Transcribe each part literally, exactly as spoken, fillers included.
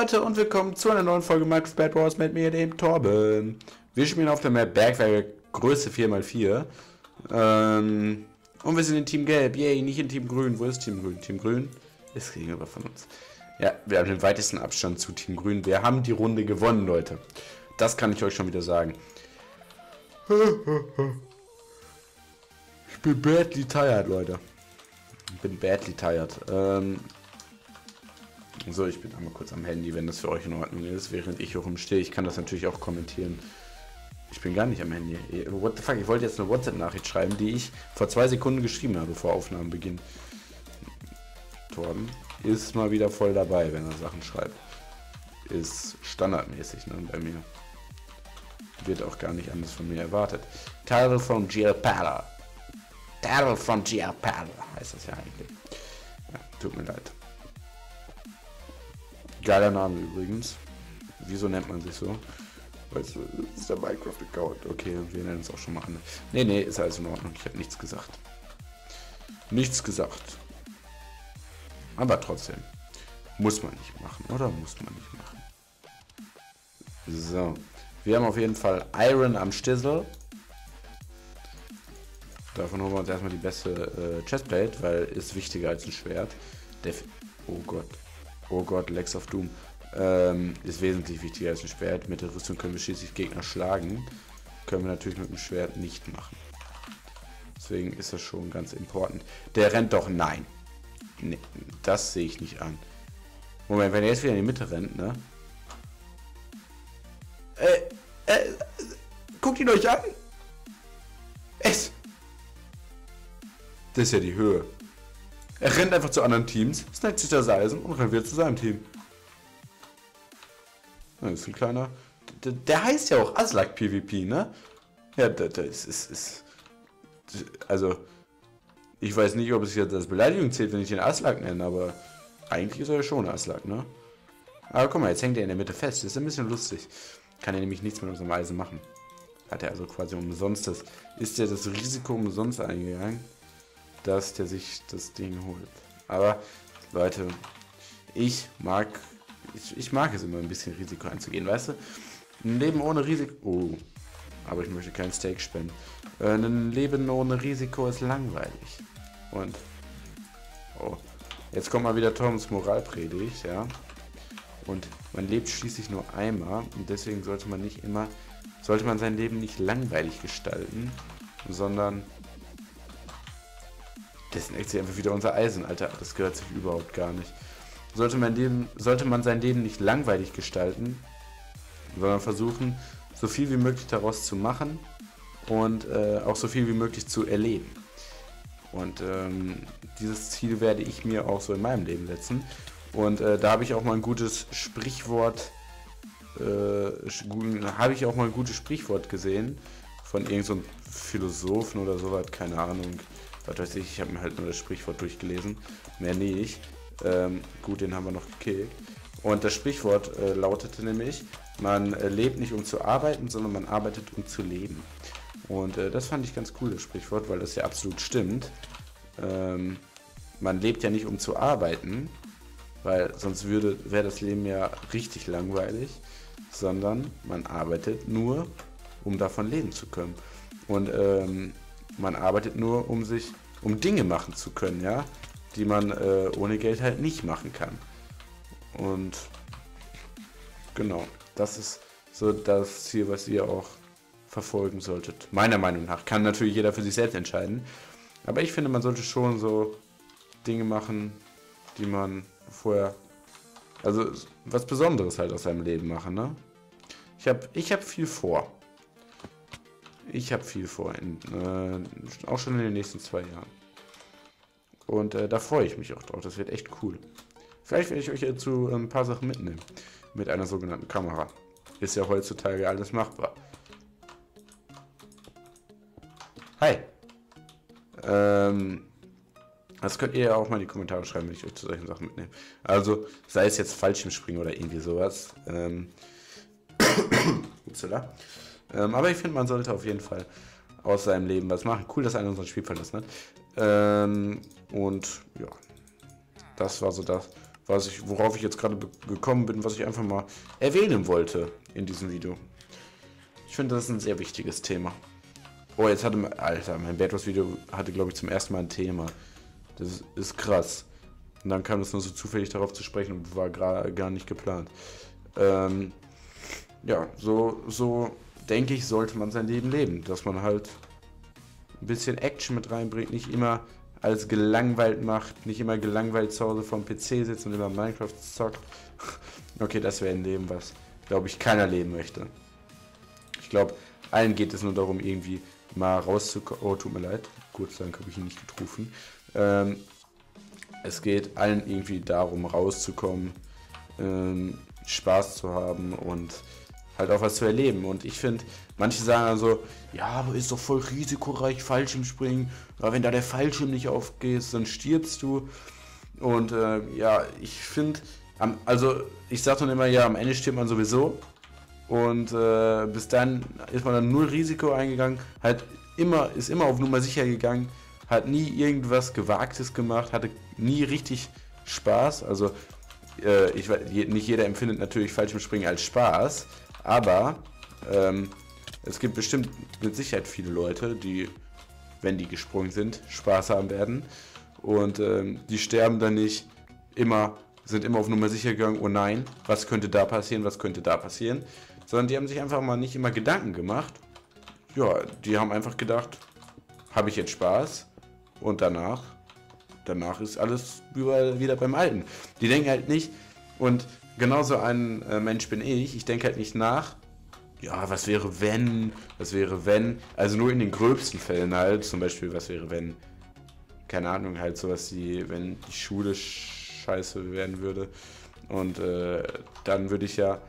Leute und willkommen zu einer neuen Folge Max Bad Wars mit mir, dem Torben. Wir spielen auf der Map Bergwerke Größe vier mal vier. Ähm, und wir sind in Team Gelb, yay, nicht in Team Grün. Wo ist Team Grün? Team Grün ist gegenüber von uns. Ja, wir haben den weitesten Abstand zu Team Grün. Wir haben die Runde gewonnen, Leute. Das kann ich euch schon wieder sagen. Ich bin badly tired, Leute. Ich bin badly tired. Ähm... So, ich bin einmal kurz am Handy, wenn das für euch in Ordnung ist, während ich hier rumstehe. Ich kann das natürlich auch kommentieren. Ich bin gar nicht am Handy. What the fuck, ich wollte jetzt eine WhatsApp-Nachricht schreiben, die ich vor zwei Sekunden geschrieben habe, vor Aufnahmebeginn. Torben ist mal wieder voll dabei, wenn er Sachen schreibt. Ist standardmäßig, ne, bei mir. Wird auch gar nicht anders von mir erwartet. Title from Giapala. Title from Giapala heißt das ja eigentlich. Ja, tut mir leid. Geiler Name übrigens. Wieso nennt man sich so? Weißt du, das ist der Minecraft-Account. Okay, wir nennen es auch schon mal an. Nee, nee, ist alles in Ordnung. Ich habe nichts gesagt. Nichts gesagt. Aber trotzdem. Muss man nicht machen, oder? Muss man nicht machen. So. Wir haben auf jeden Fall Iron am Stissel. Davon holen wir uns erstmal die beste äh, Chestplate, weil ist wichtiger als ein Schwert. Def oh Gott. Oh Gott, Lex of Doom. Ähm, ist wesentlich wichtiger als ein Schwert. Mit der Rüstung können wir schließlich Gegner schlagen. Können wir natürlich mit dem Schwert nicht machen. Deswegen ist das schon ganz important. Der rennt doch, nein. Nee, das sehe ich nicht an. Moment, wenn er jetzt wieder in die Mitte rennt, ne? Äh, äh, guckt ihn euch an. Es. Das ist ja die Höhe. Er rennt einfach zu anderen Teams, snackt sich das Eisen und rennt wieder zu seinem Team. Das ist ein kleiner... Der, der heißt ja auch Aslak PvP, ne? Ja, das ist, ist, ist... Also... Ich weiß nicht, ob es jetzt als Beleidigung zählt, wenn ich den Aslak nenne, aber... Eigentlich ist er ja schon Aslak, ne? Aber guck mal, jetzt hängt er in der Mitte fest. Das ist ein bisschen lustig. Kann er nämlich nichts mit unserem Eisen machen. Hat er also quasi umsonst das... Ist er das Risiko umsonst eingegangen, dass der sich das Ding holt. Aber, Leute, ich mag, ich, ich mag es immer ein bisschen Risiko einzugehen, weißt du? Ein Leben ohne Risiko, oh, aber ich möchte kein Steak spenden. Äh, ein Leben ohne Risiko ist langweilig. Und, oh, jetzt kommt mal wieder Toms Moralpredigt, ja? Und man lebt schließlich nur einmal und deswegen sollte man nicht immer, sollte man sein Leben nicht langweilig gestalten, sondern das ist jetzt einfach wieder unser Eisen, Alter. Das gehört sich überhaupt gar nicht. Sollte man, Leben, sollte man sein Leben nicht langweilig gestalten, sondern versuchen, so viel wie möglich daraus zu machen und äh, auch so viel wie möglich zu erleben. Und ähm, dieses Ziel werde ich mir auch so in meinem Leben setzen. Und äh, da habe ich auch mal ein gutes Sprichwort, äh, habe ich auch mal ein gutes Sprichwort gesehen von irgendeinem so Philosophen oder sowas, keine Ahnung. Was weiß ich, ich habe mir halt nur das Sprichwort durchgelesen, mehr nicht. Ähm, gut, den haben wir noch gekillt. Und das Sprichwort äh, lautete nämlich, man äh, lebt nicht um zu arbeiten, sondern man arbeitet um zu leben. Und äh, das fand ich ganz cool, das Sprichwort, weil das ja absolut stimmt. Ähm, man lebt ja nicht um zu arbeiten, weil sonst würde wäre das Leben ja richtig langweilig, sondern man arbeitet nur, um davon leben zu können. Und ähm, man arbeitet nur, um sich, um Dinge machen zu können, ja, die man äh, ohne Geld halt nicht machen kann. Und genau, das ist so das Ziel, was ihr auch verfolgen solltet. Meiner Meinung nach. Kann natürlich jeder für sich selbst entscheiden. Aber ich finde, man sollte schon so Dinge machen, die man vorher, also was Besonderes halt aus seinem Leben machen, ne? Ich habe ich hab viel vor. Ich habe viel vor, in, äh, auch schon in den nächsten zwei Jahren. Und äh, da freue ich mich auch drauf, das wird echt cool. Vielleicht werde ich euch dazu ein paar Sachen mitnehmen, mit einer sogenannten Kamera. Ist ja heutzutage alles machbar. Hi! Ähm, das könnt ihr ja auch mal in die Kommentare schreiben, wenn ich euch zu solchen Sachen mitnehme. Also, sei es jetzt Fallschirmspringen oder irgendwie sowas. Ähm, Upsala. Ähm, aber ich finde, man sollte auf jeden Fall aus seinem Leben was machen. Cool, dass einer unseren Spiel verlassen hat. Ähm, und ja, das war so das, was ich, worauf ich jetzt gerade gekommen bin, was ich einfach mal erwähnen wollte in diesem Video. Ich finde, das ist ein sehr wichtiges Thema. Oh, jetzt hatte, Alter, mein Bad Wars Video hatte, glaube ich, zum ersten Mal ein Thema. Das ist, ist krass. Und dann kam es nur so zufällig darauf zu sprechen und war gar nicht geplant. Ähm, ja, so, so denke ich, sollte man sein Leben leben. Dass man halt ein bisschen Action mit reinbringt, nicht immer alles gelangweilt macht, nicht immer gelangweilt zu Hause vorm P C sitzt und immer Minecraft zockt. Okay, das wäre ein Leben, was, glaube ich, keiner leben möchte. Ich glaube, allen geht es nur darum, irgendwie mal rauszukommen. Oh, tut mir leid. Kurz lang habe ich ihn nicht getroffen. Ähm, es geht allen irgendwie darum, rauszukommen, ähm, Spaß zu haben und halt auch was zu erleben. Und ich finde, manche sagen also, ja, aber ist doch voll risikoreich, Fallschirmspringen. Aber wenn da der Fallschirm nicht aufgeht, dann stirbst du. Und äh, ja, ich finde, also ich sage dann immer, ja, am Ende stirbt man sowieso. Und äh, bis dann ist man dann null Risiko eingegangen, halt immer, ist immer auf Nummer sicher gegangen, hat nie irgendwas Gewagtes gemacht, hatte nie richtig Spaß. Also äh, ich weiß, nicht jeder empfindet natürlich Fallschirmspringen als Spaß, aber ähm, es gibt bestimmt mit Sicherheit viele Leute, die, wenn die gesprungen sind, Spaß haben werden. Und ähm, die sterben dann nicht immer, sind immer auf Nummer sicher gegangen, oh nein, was könnte da passieren, was könnte da passieren. Sondern die haben sich einfach mal nicht immer Gedanken gemacht. Ja, die haben einfach gedacht, habe ich jetzt Spaß? Und danach, danach ist alles wieder beim Alten. Die denken halt nicht, und genauso ein äh, Mensch bin ich, ich denke halt nicht nach, ja, was wäre wenn, was wäre wenn, also nur in den gröbsten Fällen halt, zum Beispiel, was wäre wenn, keine Ahnung, halt sowas wie, wenn die Schule scheiße werden würde und äh, dann würde ich ja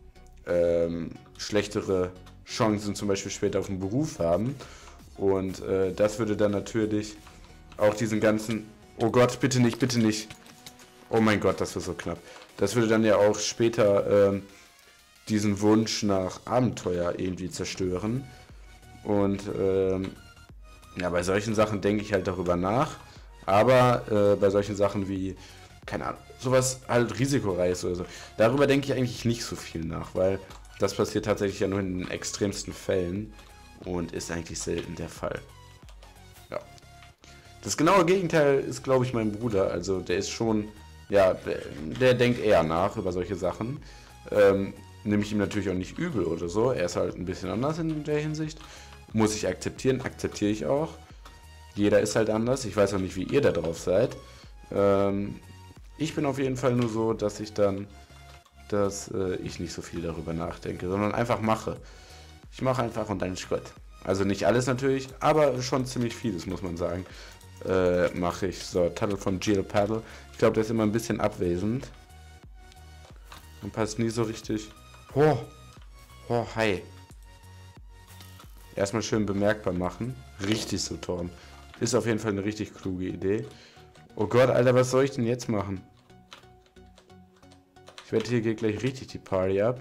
ähm, schlechtere Chancen zum Beispiel später auf den Beruf haben und äh, das würde dann natürlich auch diesen ganzen, oh Gott, bitte nicht, bitte nicht, oh mein Gott, das war so knapp, das würde dann ja auch später ähm, diesen Wunsch nach Abenteuer irgendwie zerstören und ähm, ja, bei solchen Sachen denke ich halt darüber nach, aber äh, bei solchen Sachen wie, keine Ahnung, sowas halt risikoreich oder so, darüber denke ich eigentlich nicht so viel nach, weil das passiert tatsächlich ja nur in den extremsten Fällen und ist eigentlich selten der Fall. Ja. Das genaue Gegenteil ist, glaube ich, mein Bruder, also der ist schon, ja, der, der denkt eher nach über solche Sachen, ähm, nehme ich ihm natürlich auch nicht übel oder so, er ist halt ein bisschen anders in der Hinsicht, muss ich akzeptieren, akzeptiere ich auch, jeder ist halt anders, ich weiß auch nicht, wie ihr da drauf seid, ähm, ich bin auf jeden Fall nur so, dass ich dann, dass äh, ich nicht so viel darüber nachdenke, sondern einfach mache. Ich mache einfach und dann ist gut. Also nicht alles natürlich, aber schon ziemlich vieles, muss man sagen, äh, mache ich. So, Tuttle von Geo Paddle. Ich glaube, der ist immer ein bisschen abwesend. Und passt nie so richtig. Oh, oh, hi. Erstmal schön bemerkbar machen. Richtig so, Torm. Ist auf jeden Fall eine richtig kluge Idee. Oh Gott, Alter, was soll ich denn jetzt machen? Ich wette, hier geht gleich richtig die Party ab.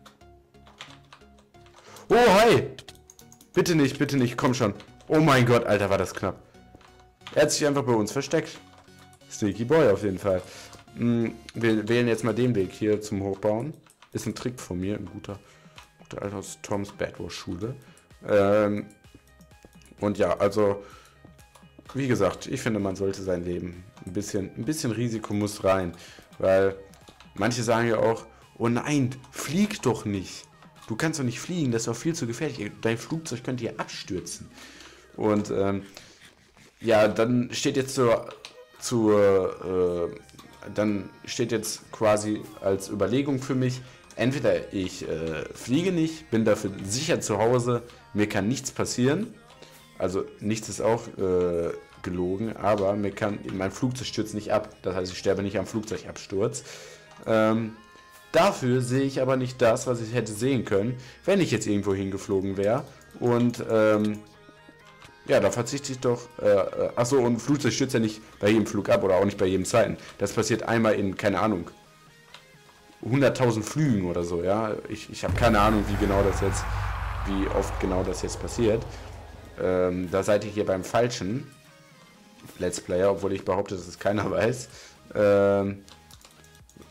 Oh, hi! Bitte nicht, bitte nicht, komm schon. Oh mein Gott, Alter, war das knapp. Er hat sich einfach bei uns versteckt. Sneaky Boy auf jeden Fall. Wir wählen jetzt mal den Weg hier zum Hochbauen. Ist ein Trick von mir, ein guter, guter Alter aus Toms Bad Wars Schule. Ähm, und ja, also, wie gesagt, ich finde, man sollte sein Leben ein bisschen, ein bisschen Risiko muss rein, weil manche sagen ja auch, oh nein, flieg doch nicht. Du kannst doch nicht fliegen, das ist doch viel zu gefährlich. Dein Flugzeug könnte hier abstürzen. Und ähm, ja, dann steht jetzt zur, zur äh, dann steht jetzt quasi als Überlegung für mich, entweder ich äh, fliege nicht, bin dafür sicher zu Hause, mir kann nichts passieren. Also nichts ist auch äh, gelogen, aber mir kann, mein Flugzeug stürzt nicht ab. Das heißt, ich sterbe nicht am Flugzeugabsturz. Ähm, dafür sehe ich aber nicht das, was ich hätte sehen können, wenn ich jetzt irgendwo hingeflogen wäre. Und ähm, ja, da verzichte ich doch. Äh, achso, und ein Flugzeug stürzt ja nicht bei jedem Flug ab oder auch nicht bei jedem zweiten. Das passiert einmal in, keine Ahnung, hunderttausend Flügen oder so, ja. Ich, ich habe keine Ahnung, wie genau das jetzt, wie oft genau das jetzt passiert. Ähm, da seid ihr hier beim falschen Let's Player, obwohl ich behaupte, dass es keiner weiß. Ähm,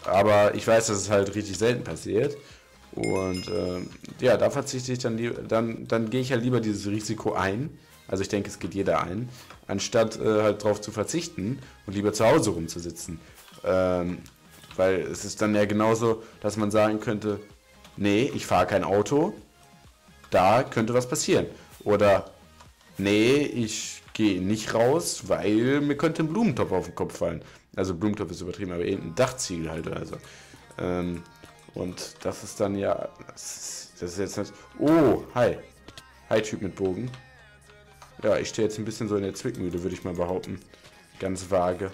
Aber ich weiß, dass es halt richtig selten passiert. Und ähm, ja, da verzichte ich dann lieber, dann, dann gehe ich halt lieber dieses Risiko ein. Also ich denke, es geht jeder ein, anstatt äh, halt drauf zu verzichten und lieber zu Hause rumzusitzen. Ähm, weil es ist dann ja genauso, dass man sagen könnte, nee, ich fahre kein Auto, da könnte was passieren. Oder nee, ich gehe nicht raus, weil mir könnte ein Blumentopf auf den Kopf fallen. Also Blumentopf ist übertrieben, aber eben ein Dachziegel halt oder so. Ähm, und das ist dann ja, das ist, das ist jetzt nicht, oh, hi, hi Typ mit Bogen. Ja, ich stehe jetzt ein bisschen so in der Zwickmühle, würde ich mal behaupten. Ganz vage.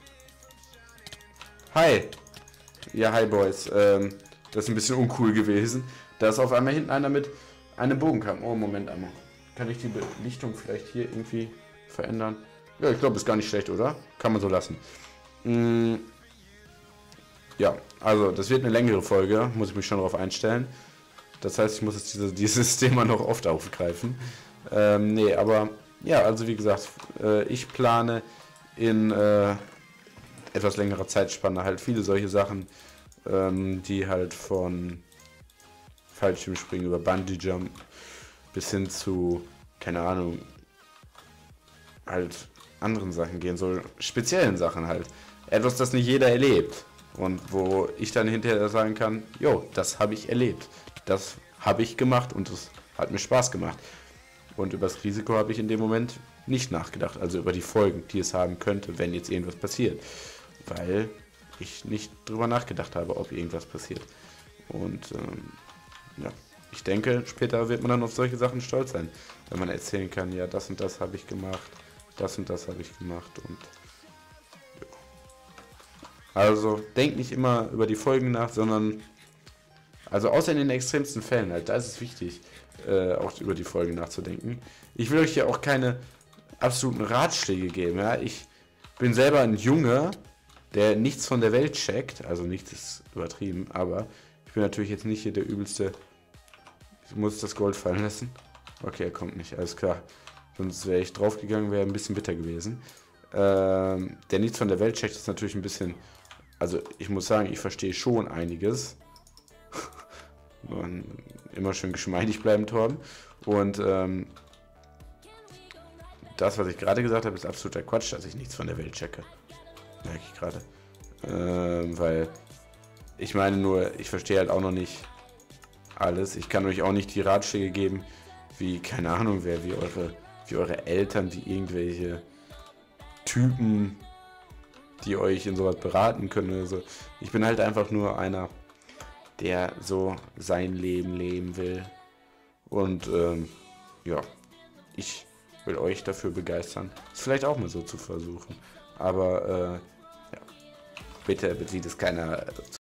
Hi. Ja, hi Boys. Ähm, das ist ein bisschen uncool gewesen. Da ist auf einmal hinten einer mit einem Bogen kam. Oh, Moment einmal. Kann ich die Belichtung vielleicht hier irgendwie verändern? Ja, ich glaube, ist gar nicht schlecht, oder? Kann man so lassen. Mm, ja, also das wird eine längere Folge. Muss ich mich schon darauf einstellen. Das heißt, ich muss jetzt diese, dieses Thema noch oft aufgreifen. Ähm, nee, aber ja, also wie gesagt, äh, ich plane in äh, etwas längerer Zeitspanne halt viele solche Sachen, ähm, die halt von Fallschirmspringen über Bungee Jump bis hin zu, keine Ahnung, halt anderen Sachen gehen, so speziellen Sachen halt. Etwas, das nicht jeder erlebt und wo ich dann hinterher sagen kann, jo, das habe ich erlebt, das habe ich gemacht und das hat mir Spaß gemacht. Und über das Risiko habe ich in dem Moment nicht nachgedacht, also über die Folgen, die es haben könnte, wenn jetzt irgendwas passiert, weil ich nicht drüber nachgedacht habe, ob irgendwas passiert. Und ähm, ja, ich denke, später wird man dann auf solche Sachen stolz sein, wenn man erzählen kann, ja, das und das habe ich gemacht, das und das habe ich gemacht und ja. Also denkt nicht immer über die Folgen nach, sondern also außer in den extremsten Fällen halt, da ist es wichtig, äh, auch über die Folgen nachzudenken. Ich will euch ja auch keine absoluten Ratschläge geben, ja. Ich bin selber ein Junge, der nichts von der Welt checkt, also nichts ist übertrieben, aber ich bin natürlich jetzt nicht hier der übelste. Ich muss das Gold fallen lassen. Okay, er kommt nicht, alles klar. Sonst wäre ich draufgegangen, wäre ein bisschen bitter gewesen. Ähm, der nichts von der Welt checkt, ist natürlich ein bisschen. Also ich muss sagen, ich verstehe schon einiges. Immer schön geschmeidig bleiben, Torben. Und ähm, das, was ich gerade gesagt habe, ist absoluter Quatsch, dass ich nichts von der Welt checke. Merke ich gerade. Ähm, weil ich meine nur, ich verstehe halt auch noch nicht alles. Ich kann euch auch nicht die Ratschläge geben, wie, keine Ahnung wer, wie eure, wie eure Eltern, wie irgendwelche Typen, die euch in sowas beraten können oder so. Ich bin halt einfach nur einer, der so sein Leben leben will. Und ähm, ja, ich will euch dafür begeistern, es vielleicht auch mal so zu versuchen. Aber äh, ja, bitte bezieht es keiner